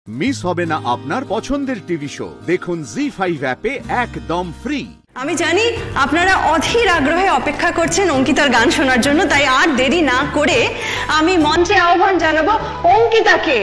Miss হবে না আপনার পছন্দের টিভি শো। দেখুন জি5 অ্যাপে একদম ফ্রি। আমি জানি আপনারা অধীর আগ্রহে অপেক্ষা করছেন অঙ্কিতার গান শোনার জন্য, তাই আর দেরি না করে আমি মঞ্চে আহ্বান জানাবো অঙ্কিতাকে।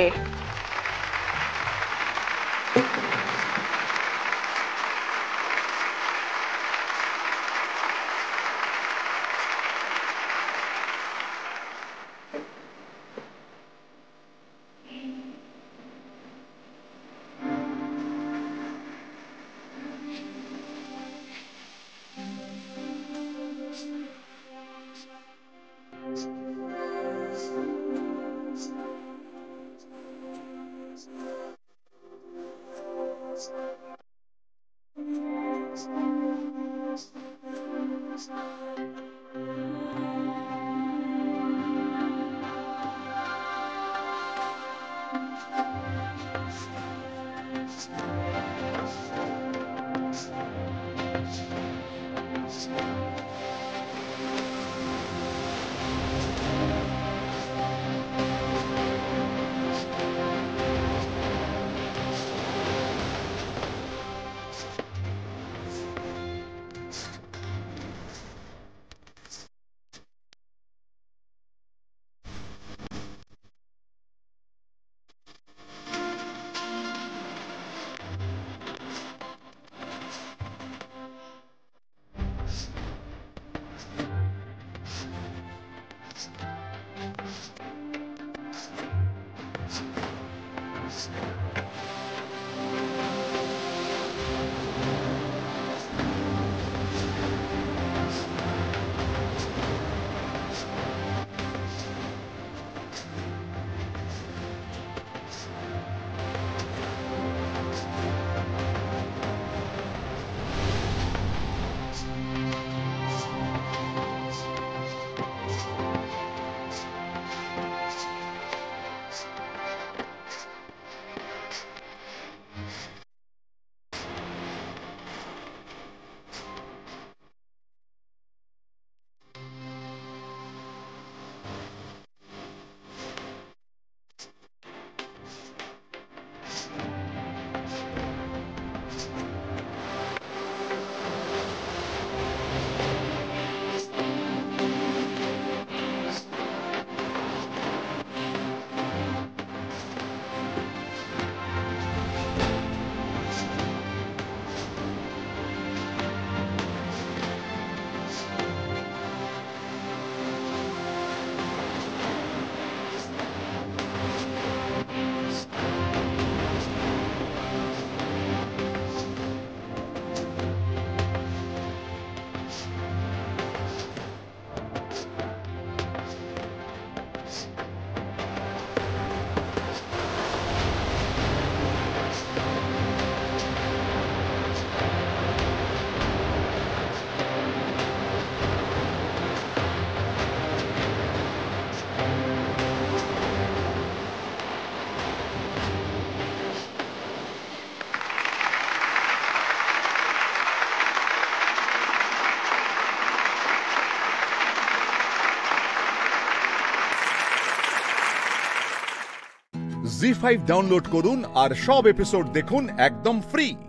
জি5 ডাউনলোড করুন আর সব এপিসোড দেখুন একদম ফ্রি।